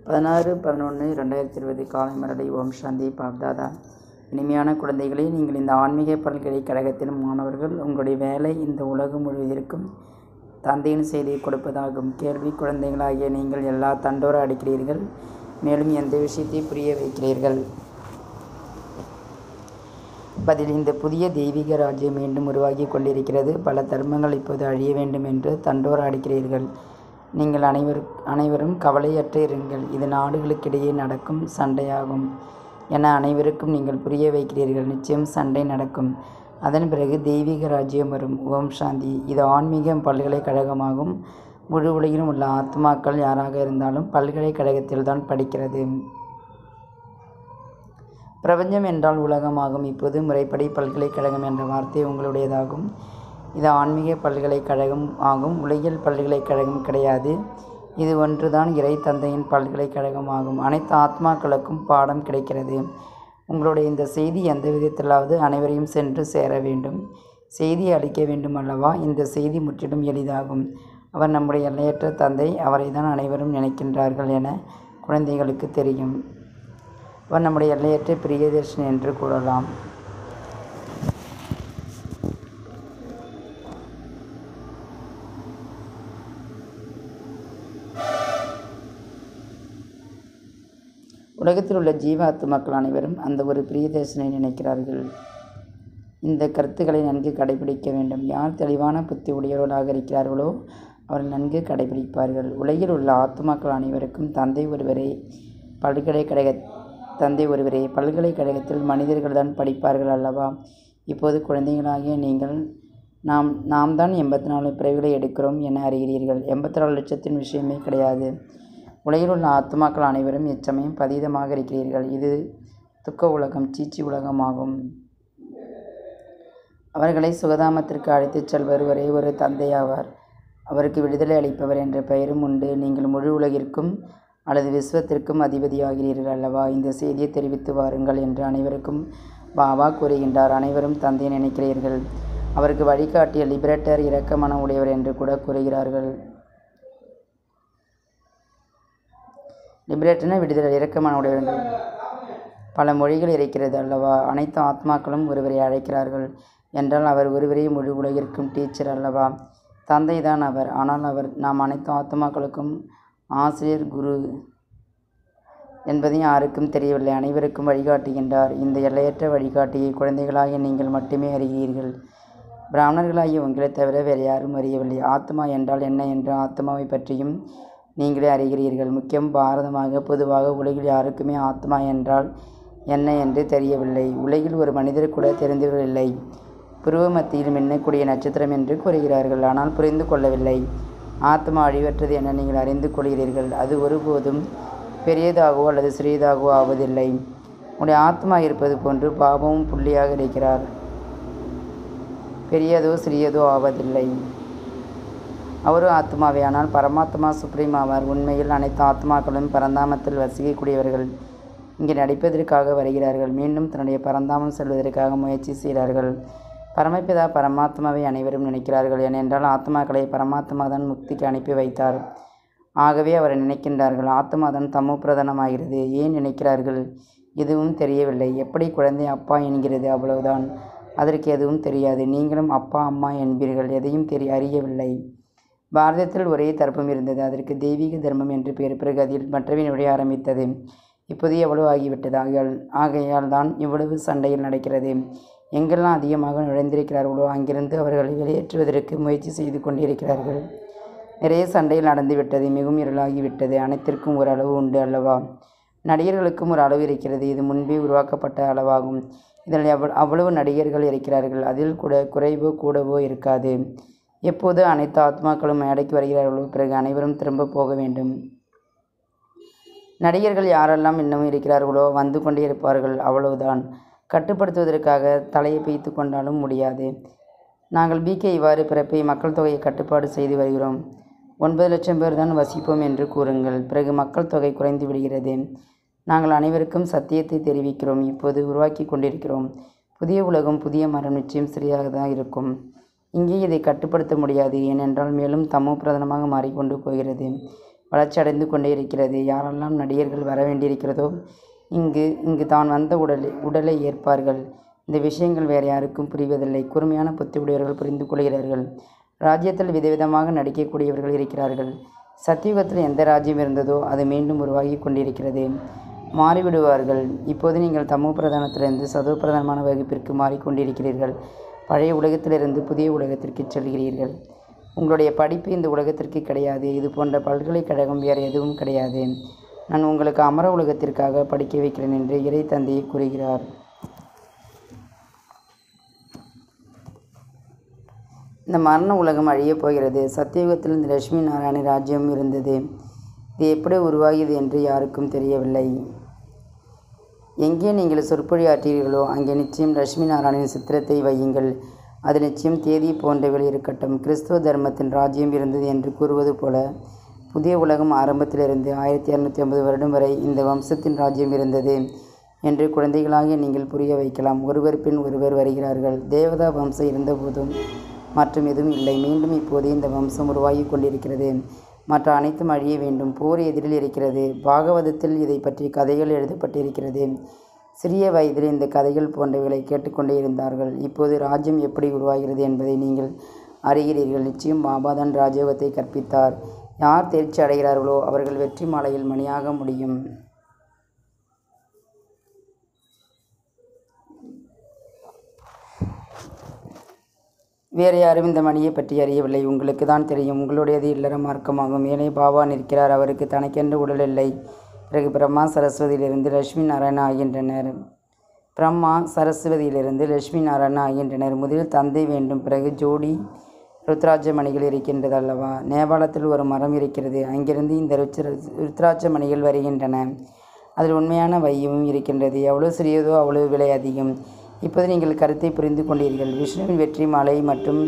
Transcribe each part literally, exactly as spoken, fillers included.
பதினாறு பதினொன்று ரெண்டாயிரத்தி இருபது காலை மரடை. ஓம் சாந்தி. பாப்தாதா. இனிமையான குழந்தைகளே, நீங்கள் இந்த ஆன்மீக பல்கலைக்கழகத்தின் மாணவர்கள். உங்களுடைய வேலை இந்த உலகம் முழுவதற்கும் தந்தையின் செய்தியை கொடுப்பதாகும். கேள்வி: குழந்தைகளாகிய நீங்கள் எல்லா தண்டோர அடிக்கிறீர்கள், மேலும் எந்த விஷயத்தை புரிய வைக்கிறீர்கள்? பதில்: இந்த புதிய தெய்வீக ராஜ்யம் மீண்டும் உருவாகி கொண்டிருக்கிறது. பல தர்மங்கள் இப்போது அழிய வேண்டும் என்று தண்டோர அடிக்கிறீர்கள். நீங்கள் அனைவர் அனைவரும் கவலையற்று இருங்கள். இது நாடுகளுக்கிடையே நடக்கும் சண்டையாகும் என அனைவருக்கும் நீங்கள் புரிய வைக்கிறீர்கள். நிச்சயம் சண்டை நடக்கும். அதன் பிறகு தெய்வீக ராஜ்யம் வரும். ஓம் சாந்தி. இது ஆன்மீக பல்கலைக்கழகமாகும். முழு உலகிலும் உள்ள ஆத்மாக்கள் யாராக இருந்தாலும் பல்கலைக்கழகத்தில் தான் படிக்கிறது. பிரபஞ்சம் என்றால் உலகமாகும். இப்போது முறைப்படி பல்கலைக்கழகம் என்ற வார்த்தை உங்களுடையதாகும். இது ஆன்மீக பல்கலைக்கழகம் ஆகும். உலகியல் பல்கலைக்கழகம் கிடையாது. இது ஒன்றுதான் இறை தந்தையின் பல்கலைக்கழகம் ஆகும். அனைத்து ஆத்மாக்களுக்கும் பாடம் கிடைக்கிறது. உங்களுடைய இந்த செய்தி எந்த விதத்திலாவது அனைவரையும் சென்று சேர வேண்டும். செய்தியை அளிக்க வேண்டும் அல்லவா? இந்த செய்தி முற்றிலும் எளிதாகும். அவர் நம்முடைய எல்லையற்ற தந்தை. அவரை தான் அனைவரும் நினைக்கின்றார்கள் என குழந்தைகளுக்கு தெரியும். அவர் நம்முடைய எல்லையற்ற பிரியதர்ஷன் என்று கூறலாம். உலகத்தில் உள்ள ஜீவ ஆத்மாக்கள் அனைவரும் அந்த ஒரு பிரியதர்ஷனை நினைக்கிறார்கள். இந்த கருத்துக்களை நன்கு கடைபிடிக்க வேண்டும். யார் தெளிவான புத்தி உடையவர்களாக இருக்கிறார்களோ அவர்கள் நன்கு கடைபிடிப்பார்கள். உலகில் உள்ள ஆத்மாக்கள் அனைவருக்கும் தந்தை ஒருவரே பல்கலைக்கழக தந்தை ஒருவரே பல்கலைக்கழகத்தில் மனிதர்கள் தான் படிப்பார்கள் அல்லவா? இப்போது குழந்தைகளாகிய நீங்கள் நாம் நாம் தான் எண்பத்தி நாலு பிறவிகளை எடுக்கிறோம் என அறிகிறீர்கள். எண்பத்தி நாலு லட்சத்தின் விஷயமே கிடையாது. உலகில் உள்ள ஆத்மாக்கள் அனைவரும் இச்சமயம் பதீதமாக இருக்கிறீர்கள். இது துக்க உலகம், சீச்சி உலகமாகும். அவர்களை சுகதாமத்திற்கு அழைத்துச் செல்வர் ஒரே ஒரு தந்தையாவார். அவருக்கு விடுதலை அளிப்பவர் என்ற பெயரும் உண்டு. நீங்கள் முழு உலகிற்கும் அல்லது விஸ்வத்திற்கும் அதிபதியாகிறீர்கள் அல்லவா? இந்த செய்தியை தெரிவித்து வாருங்கள் என்று அனைவருக்கும் பாபா கூறுகின்றார். அனைவரும் தந்தையை நினைக்கிறீர்கள். அவருக்கு வழிகாட்டிய லிபரேட்டர் இரக்க மனம் உடையவர் என்று கூட கூறுகிறார்கள். லிபரேட்டர்னா விடுதலை, இரக்க மனம் உடையவர் என்று பல மொழிகள் இருக்கிறது அல்லவா? அனைத்து ஆத்மாக்களும் ஒருவரை அழைக்கிறார்கள் என்றால் அவர் ஒருவரே முழு உலகிற்கும் டீச்சர் அல்லவா? தந்தை தான் அவர். ஆனால் அவர் நாம் அனைத்து ஆத்மாக்களுக்கும் ஆசிரியர், குரு என்பதை யாருக்கும் தெரியவில்லை. அனைவருக்கும் வழிகாட்டுகின்றார். இந்த எல்லையற்ற வழிகாட்டியை குழந்தைகளாகிய நீங்கள் மட்டுமே அறிகிறீர்கள். பிராமணர்களாகிய உங்களை தவிர வேறு யாரும் அறியவில்லை. ஆத்மா என்றால் என்ன என்று ஆத்மாவை பற்றியும் நீங்களே அறிகிறீர்கள். முக்கியம் பாரதமாக பொதுவாக உலகில் யாருக்குமே ஆத்மா என்றால் என்ன என்று தெரியவில்லை. உலகில் ஒரு மனிதர் கூட தெரிந்தவர்கள் புருவ மத்தியில் மின்னக்கூடிய நட்சத்திரம் என்று கூறுகிறார்கள். ஆனால் புரிந்து கொள்ளவில்லை. ஆத்மா அழிவற்றது என நீங்கள் அறிந்து கொள்கிறீர்கள். அது ஒருபோதும் பெரியதாகவோ அல்லது சிறியதாகவோ ஆவதில்லை. உங்களுடைய ஆத்மா இருப்பது போன்று பாபாவும் புள்ளியாக இருக்கிறார். பெரியதோ சிறியதோ ஆவதில்லை. அவரும் ஆத்மாவே. ஆனால் பரமாத்மா சுப்ரீம் ஆவார். உண்மையில் அனைத்து ஆத்மாக்களும் பரந்தாமத்தில் வசிக்கக்கூடியவர்கள். இங்கே நடிப்பதற்காக வருகிறார்கள். மீண்டும் தன்னுடைய பரந்தாமம் செல்வதற்காக முயற்சி செய்கிறார்கள். பரமபிதா பரமாத்மாவை அனைவரும் நினைக்கிறார்கள். ஏனென்றால் ஆத்மாக்களை பரமாத்மா தான் முக்திக்கு அனுப்பி வைத்தார். ஆகவே அவரை நினைக்கின்றார்கள். ஆத்மா தான் தமோ பிரதானமாகிறது. ஏன் நினைக்கிறார்கள்? எதுவும் தெரியவில்லை. எப்படி குழந்தை அப்பா என்கிறது, அவ்வளவுதான். அதற்கு எதுவும் தெரியாது. நீங்களும் அப்பா அம்மா என்பீர்கள். எதையும் தெரிய அறியவில்லை. பாரதத்தில் ஒரே தர்மம் இருந்தது. அதற்கு தெய்வீக தர்மம் என்று பெயர். பிறகு அதில் மற்றவை நுழைய ஆரம்பித்தது. இப்போது எவ்வளவு ஆகிவிட்டது. ஆகையால் ஆகையால் தான் இவ்வளவு சண்டையில் நடக்கிறது. எங்கெல்லாம் அதிகமாக நுழைந்திருக்கிறார்களோ அங்கிருந்து அவர்களை வெளியேற்றுவதற்கு முயற்சி செய்து கொண்டிருக்கிறார்கள். நிறைய சண்டையில் நடந்துவிட்டது. மிகவும் இருளாகிவிட்டது. அனைத்திற்கும் ஒரு அளவு உண்டு அல்லவா? நடிகர்களுக்கும் ஒரு அளவு இருக்கிறது. இது முன்பே உருவாக்கப்பட்ட அளவாகும். இதில் எவ் அவ்வளவு நடிகர்கள் இருக்கிறார்கள். அதில் கூட குறைவோ கூடவோ இருக்காது. எப்போது அனைத்து ஆத்மாக்களும் மேடைக்கு வருகிறார்களோ பிறகு அனைவரும் திரும்ப போக வேண்டும். நடிகர்கள் யாரெல்லாம் இன்னமும் இருக்கிறார்களோ வந்து கொண்டே இருப்பார்கள். அவ்வளவுதான். கட்டுப்படுத்துவதற்காக தலையை பிய்த்து கொண்டாலும் முடியாது. நாங்கள் பிகே இவ்வாறு பிறப்பை மக்கள் தொகையை கட்டுப்பாடு செய்து வருகிறோம். ஒன்பது லட்சம் பேர் தான் வசிப்போம் என்று கூறுங்கள். பிறகு மக்கள் தொகை குறைந்து விடுகிறது. நாங்கள் அனைவருக்கும் சத்தியத்தை தெரிவிக்கிறோம். இப்போது உருவாக்கி கொண்டிருக்கிறோம். புதிய உலகம், புதிய மரம் நிச்சயம் சரியாக தான் இருக்கும். இங்கே இதை கட்டுப்படுத்த முடியாது. ஏனென்றால் மேலும் தமோ பிரதானமாக மாறிக்கொண்டு போகிறது. வளர்ச்சி அடைந்து கொண்டே இருக்கிறது. யாரெல்லாம் நடிகர்கள் வர வேண்டியிருக்கிறதோ இங்கு இங்கு தான் வந்த உடலை உடலை ஏற்பார்கள். இந்த விஷயங்கள் வேறு யாருக்கும் புரிவதில்லை. கூர்மையான புத்தி உடையவர்கள் புரிந்து கொள்கிறார்கள். ராஜ்யத்தில் விதவிதமாக நடிக்கக்கூடியவர்கள் இருக்கிறார்கள். சத்தியுகத்தில் எந்த ராஜ்யம் இருந்ததோ அது மீண்டும் உருவாகி கொண்டிருக்கிறது. மாறிவிடுவார்கள். இப்போது நீங்கள் தமோ பிரதானத்திலிருந்து சதோ பிரதானமான வகுப்பிற்கு மாறிக்கொண்டிருக்கிறீர்கள். பழைய உலகத்திலிருந்து புதிய உலகத்திற்கு செல்கிறீர்கள். உங்களுடைய படிப்பு இந்த உலகத்திற்கு கிடையாது. இது போன்ற பல்கலைக்கழகம் வேறு எதுவும் கிடையாது. நான் உங்களுக்கு அமர உலகத்திற்காக படிக்க வைக்கிறேன் என்று இறை தந்தையை கூறுகிறார். இந்த மரண உலகம் அழியப் போகிறது. சத்தியுகத்தில் இந்த லட்சுமி நாராயண ராஜ்யம் இருந்தது. இது எப்படி உருவாகியது என்று யாருக்கும் தெரியவில்லை. எங்கே நீங்கள் சொற்பொழியாற்றீர்களோ அங்கே நிச்சயம் லட்சுமி நாராயணின் சித்திரத்தை வையுங்கள். அது நிச்சயம் தேதி போன்றவைகள் இருக்கட்டும். கிறிஸ்துவ தர்மத்தின் ராஜ்யம் இருந்தது என்று கூறுவது போல புதிய உலகம் ஆரம்பத்திலிருந்து ஆயிரத்தி இரநூத்தி ஐம்பது வருடம் வரை இந்த வம்சத்தின் ராஜ்யம் இருந்தது என்று குழந்தைகளாகிய நீங்கள் புரிய வைக்கலாம். ஒருவர் பின் ஒருவர் வருகிறார்கள். தேவதா வம்சம் இருந்தபோதும் மற்றும் எதுவும் இல்லை. மீண்டும் இப்போது இந்த வம்சம் உருவாகி கொண்டிருக்கிறது. மற்ற அனைத்தும் அழிய வேண்டும். போர் எதிரில் இருக்கிறது. பாகவதத்தில் இதை பற்றி கதைகள் எழுதப்பட்டிருக்கிறது. சிறிய வயதில் இந்த கதைகள் போன்றவைகளை கேட்டுக்கொண்டே இருந்தார்கள். இப்போது ராஜ்யம் எப்படி உருவாகிறது என்பதை நீங்கள் அறிகிறீர்கள். நிச்சயம் பாபாதான் ராஜயோகத்தை கற்பித்தார். யார் தேர்ச்சி அடைகிறார்களோ அவர்கள் வெற்றி மாலையில் மணியாக முடியும். வேறு யாரும் இந்த மணியை பற்றி அறியவில்லை. உங்களுக்கு தான் தெரியும். உங்களுடையது இல்லற மார்க்கமாகும். மேலே பாபா நிற்கிறார். அவருக்கு தனக்கென்று உடல் இல்லை. பிறகு பிரம்மா சரஸ்வதியிலிருந்து லட்சுமி நாராயணா ஆகின்றனர். பிரம்மா சரஸ்வதியிலிருந்து லட்சுமி நாராயணா ஆகின்றனர். முதலில் தந்தை வேண்டும். பிறகு ஜோடி ருத்ராட்ச மணிகள் இருக்கின்றது அல்லவா? நேபாளத்தில் ஒரு மரம் இருக்கிறது. அங்கிருந்து இந்த ருத்ர ருத்ராட்ச மணிகள் வருகின்றன. அதில் உண்மையான வையமும் இருக்கின்றது. எவ்வளவு சிறியதோ அவ்வளவு விலை அதிகம். இப்போது நீங்கள் கருத்தை புரிந்து கொண்டீர்கள். விஷ்ணுவின் வெற்றி மாலை மற்றும்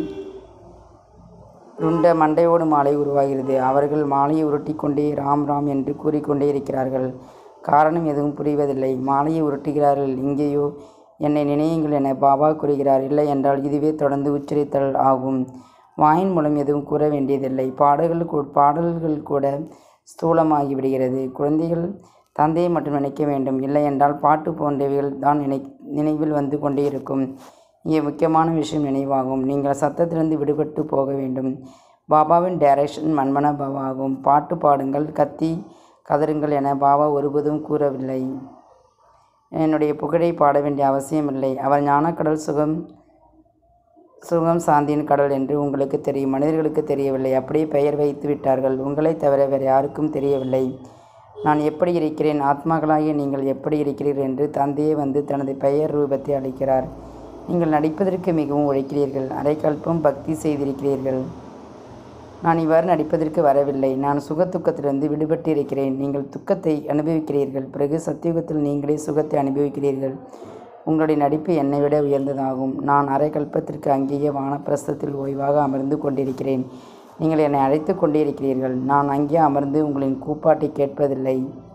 ருண்ட மண்டையோடு மாலை உருவாகிறது. அவர்கள் மாலையை உருட்டி கொண்டே ராம் ராம் என்று கூறிக்கொண்டே இருக்கிறார்கள். காரணம் எதுவும் புரிவதில்லை. மாலையை உருட்டுகிறார்கள். இங்கேயோ என்னை நினையுங்கள் என பாபா கூறுகிறார். இல்லை என்றால் இதுவே தொடர்ந்து உச்சரித்தல் ஆகும். வாயின் மூலம் எதுவும் கூற வேண்டியதில்லை. பாடல்கள் பாடல்கள் கூட ஸ்தூலமாகி விடுகிறது. குழந்தைகள் தந்தையை மட்டும் நினைக்க வேண்டும். இல்லை என்றால் பாட்டு போன்றவைகள் தான் நினை நினைவில் வந்து கொண்டே இருக்கும். இங்கே முக்கியமான விஷயம் நினைவாகும். நீங்கள் சத்தத்திலிருந்து விடுபட்டு போக வேண்டும். பாபாவின் டைரக்ஷன் மன்மன பாபா ஆகும். பாட்டு பாடுங்கள், கத்தி கதருங்கள் என பாபா ஒருபோதும் கூறவில்லை. என்னுடைய புகழை பாட வேண்டிய அவசியமில்லை. அவர் ஞானக்கடல் சுகம் சுகம் சாந்தியின் கடல் என்று உங்களுக்கு தெரியும். மனிதர்களுக்கு தெரியவில்லை. அப்படியே பெயர் வைத்து விட்டார்கள். உங்களை தவிர வேறு யாருக்கும் தெரியவில்லை. நான் எப்படி இருக்கிறேன், ஆத்மாக்களாகிய நீங்கள் எப்படி இருக்கிறீர்கள் என்று தந்தையே வந்து தனது பெயர் ரூபத்தை அளிக்கிறார். நீங்கள் நடிப்பதற்கு மிகவும் உழைக்கிறீர்கள். அரைக்கல்பம் பக்தி செய்திருக்கிறீர்கள். நான் இவ்வாறு நடிப்பதற்கு வரவில்லை. நான் சுகத்துக்கத்திலிருந்து விடுபட்டு இருக்கிறேன். நீங்கள் துக்கத்தை அனுபவிக்கிறீர்கள். பிறகு சத்தியுகத்தில் நீங்களே சுகத்தை அனுபவிக்கிறீர்கள். உங்களுடைய நடிப்பு என்னை விட உயர்ந்ததாகும். நான் அரைக்கல்பத்திற்கு அங்கேயே வானப்பிரஸ்தத்தில் ஓய்வாக அமர்ந்து கொண்டிருக்கிறேன். நீங்கள் என்னை அழைத்து கொண்டே இருக்கிறீர்கள். நான் அங்கே அமர்ந்து உங்களின் கூப்பாட்டை கேட்பதில்லை.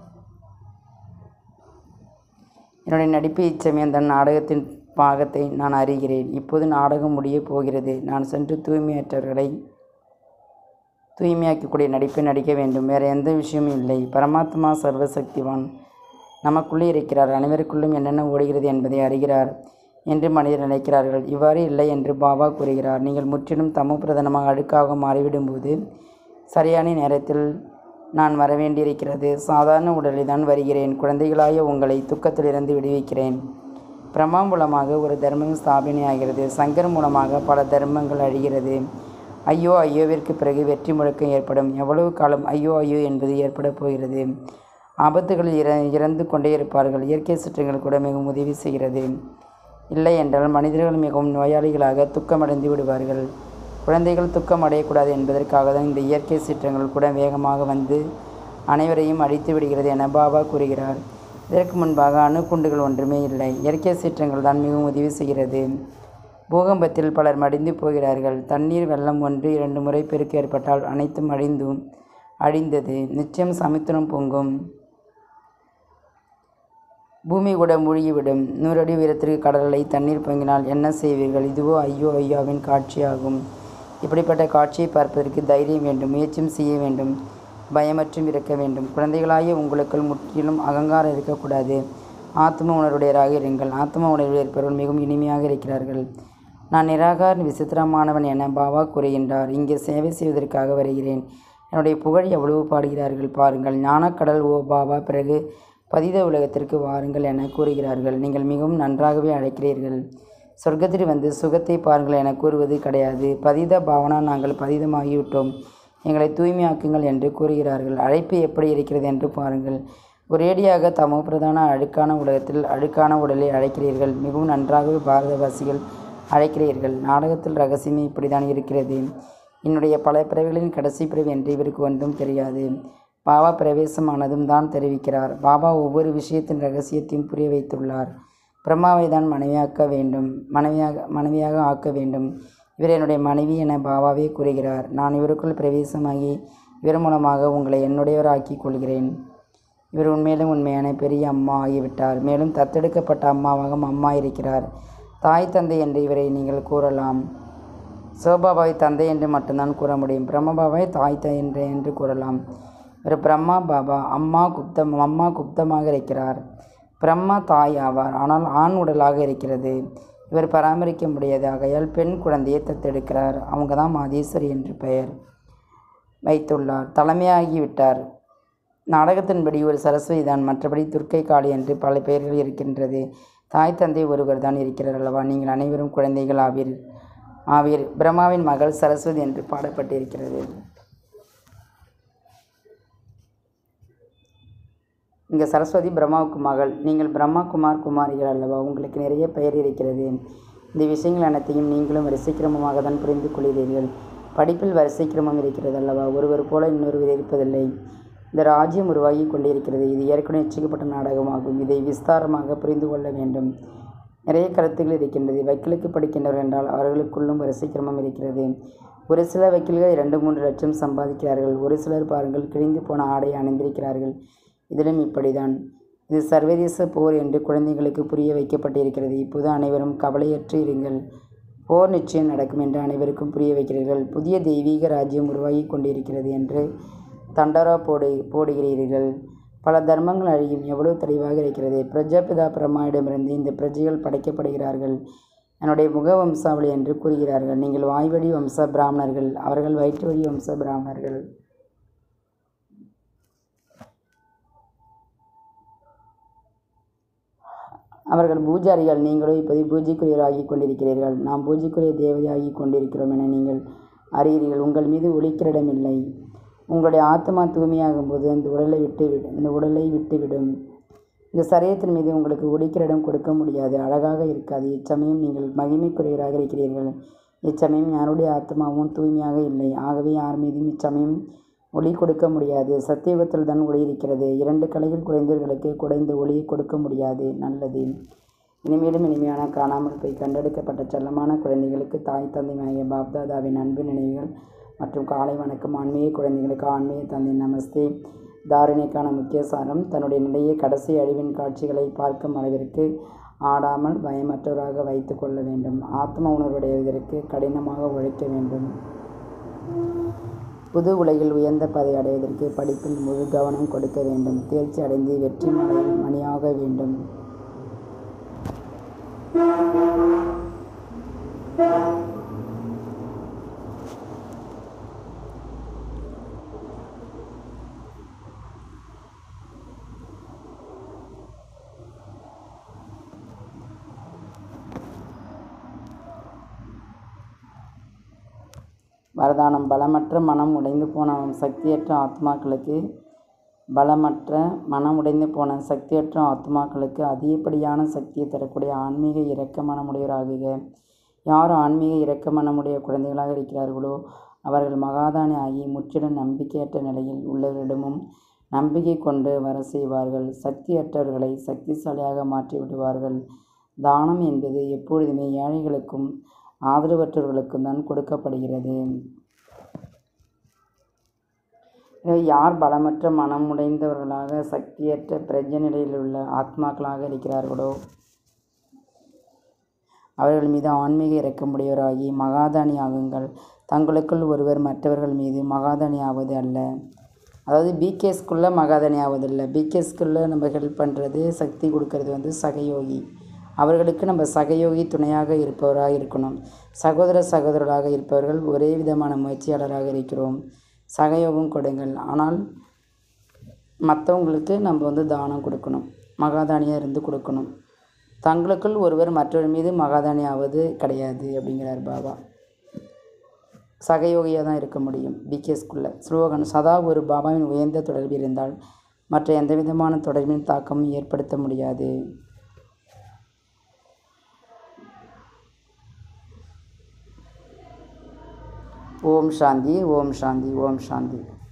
என்னுடைய நடிப்பு இச்சமயம் தன் நாடகத்தின் பாகத்தை நான் அறிகிறேன். இப்போது நாடகம் முடியப் போகிறது. நான் சென்று தூய்மையற்றவர்களை தூய்மையாக்கக்கூடிய நடிப்பை நடிக்க வேண்டும். வேறு எந்த விஷயமும் இல்லை. பரமாத்மா சர்வசக்திவான் நமக்குள்ளே இருக்கிறார். அனைவருக்குள்ளும் என்னென்ன ஓடுகிறது என்பதை அறிகிறார் என்று மனிதர் நினைக்கிறார்கள். இவ்வாறு இல்லை என்று பாபா கூறுகிறார். நீங்கள் முற்றிலும் தமோ பிரதானமாக அழுக்காக மாறிவிடும்போது சரியான நேரத்தில் நான் வரவேண்டியிருக்கிறது. சாதாரண உடலில் தான் வருகிறேன். குழந்தைகளாய உங்களை துக்கத்திலிருந்து விடுவிக்கிறேன். பிரம்மா மூலமாக ஒரு தர்மம் ஸ்தாபனையாகிறது. சங்கர் மூலமாக பல தர்மங்கள் அழிகிறது. ஐயோ ஐயோவிற்கு பிறகு வெற்றி முழக்கம் ஏற்படும். எவ்வளவு காலம் ஐயோ ஐயோ என்பது ஏற்பட போகிறது. ஆபத்துகளில் இற இறந்து கொண்டே இருப்பார்கள். இயற்கை சீற்றங்கள் கூட மிகவும் உதவி செய்கிறது. இல்லை என்றால் மனிதர்கள் மிகவும் நோயாளிகளாக துக்கமடைந்து விடுவார்கள். குழந்தைகள் துக்கம் அடையக்கூடாது என்பதற்காக தான் இந்த இயற்கை சீற்றங்கள் கூட வேகமாக வந்து அனைவரையும் அழித்து விடுகிறது என பாபா கூறுகிறார். இதற்கு முன்பாக அணுகுண்டுகள் ஒன்றுமே இல்லை. இயற்கை சீற்றங்கள் தான் மிகவும் உதவி செய்கிறது. பூகம்பத்தில் பலர் மடிந்து போகிறார்கள். தண்ணீர் வெள்ளம் ஒன்று இரண்டு முறை பெருக்கு ஏற்பட்டால் அனைத்தும் அழிந்தும் அழிந்தது. நிச்சயம் சமுத்திரம் பொங்கும். பூமி கூட மூழ்கிவிடும். நூறடி உயரத்திற்கு கடலை தண்ணீர் பொங்கினால் என்ன செய்வீர்கள்? இதுவோ ஐயோ ஐயாவின் காட்சியாகும். இப்படிப்பட்ட காட்சியை பார்ப்பதற்கு தைரியம் வேண்டும். முயற்சியும் செய்ய வேண்டும். பயமற்றும் இருக்க வேண்டும். குழந்தைகளாகிய உங்களுக்குள் முற்றிலும் அகங்காரம் இருக்கக்கூடாது. ஆத்ம உணர்வுடையராக இருங்கள். ஆத்ம உணர்வு இருப்பவர்கள் மிகவும் இனிமையாக இருக்கிறார்கள். நான் நிராகார விசித்திரமானவன் என பாபா கூறுகின்றார். இங்கே சேவை செய்வதற்காக வருகிறேன். என்னுடைய புகழ் எவ்வளவு பாடுகிறார்கள் பாருங்கள். ஞானக்கடல் ஓ பாபா, பிறகு பதித உலகத்திற்கு வாருங்கள் என கூறுகிறார்கள். நீங்கள் மிகவும் நன்றாகவே அழைக்கிறீர்கள். சொர்க்கத்தில் வந்து சுகத்தை பாருங்கள் என கூறுவது கிடையாது. பதித பாவனா, நாங்கள் பதிதமாகிவிட்டோம், எங்களை தூய்மையாக்குங்கள் என்று கூறுகிறார்கள். அழைப்பு எப்படி இருக்கிறது என்று பாருங்கள். ஒரேடியாக தமோ பிரதான அழுக்கான உலகத்தில் அழுக்கான உடலை அழைக்கிறீர்கள். மிகவும் நன்றாகவே பாரதவாசிகள் அழைக்கிறீர்கள். நாடகத்தில் ரகசியமே இப்படித்தான் இருக்கிறது. என்னுடைய பல பிறவிகளின் கடைசி பிறவி என்று இவருக்கு ஒன்றும் தெரியாது. பாபா பிரவேசமானதும் தான் தெரிவிக்கிறார். பாபா ஒவ்வொரு விஷயத்தின் ரகசியத்தையும் புரிய வைத்துள்ளார். பிரம்மாவை தான் மனைவியாக்க வேண்டும் மனைவியாக மனைவியாக ஆக்க வேண்டும். இவர் என்னுடைய மனைவி என பாபாவே கூறுகிறார். நான் இவருக்குள் பிரவேசமாகி இவர் மூலமாக உங்களை என்னுடையவராக்கி கொள்கிறேன். இவர் உண்மையிலும் உண்மையான பெரிய அம்மா ஆகிவிட்டார். மேலும் தத்தெடுக்கப்பட்ட அம்மாவாகவும் அம்மா இருக்கிறார். தாய் தந்தை என்று இவரை நீங்கள் கூறலாம். சிவபாபாவை தந்தை என்று மட்டும்தான் கூற முடியும். பிரம்மபாபாவை தாய் த என்று என்று கூறலாம். இவர் பிரம்மா பாபா. அம்மா குப்தம் அம்மா குப்தமாக இருக்கிறார். பிரம்மா தாய் ஆவார், ஆனால் ஆண் உடலாக இருக்கிறது. இவர் பராமரிக்க முடியாது. ஆகையால் பெண் குழந்தையை தத்தெடுக்கிறார். அவங்க தான் மாதேஸ்வரி என்று பெயர் வைத்துள்ளார். தலைமையாகிவிட்டார். நாடகத்தின்படி ஒரு சரஸ்வதி தான், மற்றபடி துர்க்கை காளி என்று பல பெயர்கள் இருக்கின்றது. தாய் தந்தை ஒருவர் தான் இருக்கிறார் அல்லவா? நீங்கள் அனைவரும் குழந்தைகள் ஆவீர் ஆவீர் பிரம்மாவின் மகள் சரஸ்வதி என்று பாடப்பட்டிருக்கிறது. இங்கே சரஸ்வதி பிரம்மாவுக்கு மகள். நீங்கள் பிரம்மா குமார் குமாரிகள் அல்லவா? உங்களுக்கு நிறைய பெயர் இருக்கிறது. இந்த விஷயங்கள் அனைத்தையும் நீங்களும் வரிசைக்கிரமமாக தான் புரிந்து கொள்கிறீர்கள். படிப்பில் வரிசைக்கிரமம் இருக்கிறது அல்லவா? ஒருவர் போல இன்னொருவர் இருப்பதில்லை. இந்த ராஜ்யம் உருவாகி கொண்டிருக்கிறது. இது ஏற்கனவே நிச்சயிக்கப்பட்ட நாடகமாகும். இதை விஸ்தாரமாக புரிந்து கொள்ள வேண்டும். நிறைய கருத்துக்கள் இருக்கின்றது. வக்கீலுக்கு படிக்கின்றவர் என்றால் அவர்களுக்குள்ளும் வரிசைக்கிரமம் இருக்கிறது. ஒரு சில வக்கீல்கள் இரண்டு மூன்று லட்சம் சம்பாதிக்கிறார்கள். ஒரு சிலர் பாருங்கள், கிழிந்து போன ஆடை அணிந்திருக்கிறார்கள். இதிலும் இப்படிதான். இது சர்வதேச போர் என்று குழந்தைகளுக்கு புரிய வைக்கப்பட்டிருக்கிறது. இப்போது அனைவரும் கவலையற்று இருங்கள். போர் நிச்சயம் நடக்கும் என்று அனைவருக்கும் புரிய வைக்கிறீர்கள். புதிய தெய்வீக ராஜ்யம் உருவாகி கொண்டிருக்கிறது என்று தண்டரா போடு போடுகிறீர்கள். பல தர்மங்கள் அழியும். எவ்வளவு தெளிவாக இருக்கிறது. பிரஜாபிதா பிரம்மாவிடமிருந்து இந்த பிரஜைகள் படைக்கப்படுகிறார்கள். என்னுடைய முக வம்சாவளி என்று கூறுகிறார்கள். நீங்கள் வாய்வழி வம்ச பிராமணர்கள், அவர்கள் வயிற்று வழி வம்ச பிராமணர்கள். அவர்கள் பூஜாரிகள். நீங்களோ இப்போது பூஜைக்குரியராகி கொண்டிருக்கிறீர்கள். நாம் பூஜைக்குரிய தேவதையாகி கொண்டிருக்கிறோம் என நீங்கள் அறிகிறீர்கள். உங்கள் மீது ஒளிக்கிரடமில்லை. உங்களுடைய ஆத்மா தூய்மையாகும் போது அந்த உடலை விட்டு இந்த உடலை விட்டுவிடும். இந்த சரீரத்தின் மீது உங்களுக்கு ஒளிக்கிரடம் கொடுக்க முடியாது. அழகாக இருக்காது. இச்சமயம் நீங்கள் மகிமைக்குரியவராக இருக்கிறீர்கள். இச்சமயம் யாருடைய ஆத்மாவும் தூய்மையாக இல்லை. ஆகவே யார் மீதும் இச்சமயம் ஒளி கொடுக்க முடியாது. சத்தியுகத்தில் தான் ஒளி இருக்கிறது. இரண்டு கலைகள் குறைந்தவர்களுக்கு குறைந்த ஒளியை கொடுக்க முடியாது. நல்லது. இனிமேலும் இனிமையான காணாமல் போய் கண்டெடுக்கப்பட்ட செல்லமான குழந்தைகளுக்கு தாய் தந்தையாகிய பாப்தாதாவின் அன்பு நினைவுகள் மற்றும் காலை வணக்கம். ஆன்மீக குழந்தைகளுக்கு ஆன்மீக தந்தை நமஸ்தே. தாரணைக்கான முக்கிய சாரம்: தன்னுடைய நிலையை கடைசி அழிவின் காட்சிகளை பார்க்கும் அளவிற்கு ஆடாமல் பயமற்றவராக வைத்து கொள்ள வேண்டும். ஆத்ம உணர்வுடையதற்கு கடினமாக உழைக்க வேண்டும். புது உலகில் உயர்ந்த பதவி அடைவதற்கு படிப்பில் முழு கவனம் கொடுக்க வேண்டும். தேர்ச்சி அடைந்து வெற்றி மலையில் மணியாக வேண்டும். வரதானம்: பலமற்ற மனம் உடைந்து போன சக்தியற்ற ஆத்மாக்களுக்கு பலமற்ற மனம் உடைந்து போன சக்தியற்ற ஆத்மாக்களுக்கு அதிகப்படியான சக்தியை தரக்கூடிய ஆன்மீக இரக்க மனமுடையவராகுக. யார் ஆன்மீக இரக்க மனமுடைய குழந்தைகளாக இருக்கிறார்களோ அவர்கள் மகாதானி ஆகி முற்றிலும் நம்பிக்கையற்ற நிலையில் உள்ளவரிடமும் நம்பிக்கை கொண்டு வர செய்வார்கள். சக்தியற்றவர்களை சக்திசாலியாக மாற்றி விடுவார்கள். தானம் என்பது எப்பொழுதுமே ஏழைகளுக்கும் ஆதரவற்றவர்களுக்கும் தான் கொடுக்கப்படுகிறது. யார் பலமற்ற மனம் உடைந்தவர்களாக சக்தியற்ற பிரஜ நிலையில் உள்ள ஆத்மாக்களாக இருக்கிறார்களோ அவர்கள் மீது ஆன்மீக இரக்கமுடையவராகி மகாதானி ஆகுங்கள். தங்களுக்குள் ஒருவர் மற்றவர்கள் மீது மகாதானி ஆவது அல்ல. அதாவது பிகே ஸ்கூலில் மகாதானி ஆவதில்லை. பிகே ஸ்கூலில் நம்ம ஹெல்ப் பண்ணுறது, சக்தி கொடுக்கறது வந்து சகயோகி. அவர்களுக்கு நம்ம சகயோகி துணையாக இருப்பவராக இருக்கணும். சகோதர சகோதரர்களாக இருப்பவர்கள் ஒரே விதமான முயற்சியாளராக இருக்கிறோம். சகயோகம் கொடுங்கள். ஆனால் மற்றவங்களுக்கு நம்ம வந்து தானம் கொடுக்கணும், மகாதானியாக இருந்து கொடுக்கணும். தங்களுக்குள் ஒருவர் மற்றவர் மீது மகாதானி ஆவது கிடையாது அப்படிங்கிறார் பாபா. சகயோகியாக தான் இருக்க முடியும் பிகே ஸ்கூலில். ஸ்லோகன்: சதா ஒரு பாபாவின் உயர்ந்த தொடர்பு இருந்தால் மற்ற எந்த விதமான தொடர்பின் தாக்கமும் ஏற்படுத்த முடியாது. ஓம் சாந்தி, ஓம் சாந்தி, ஓம் சாந்தி.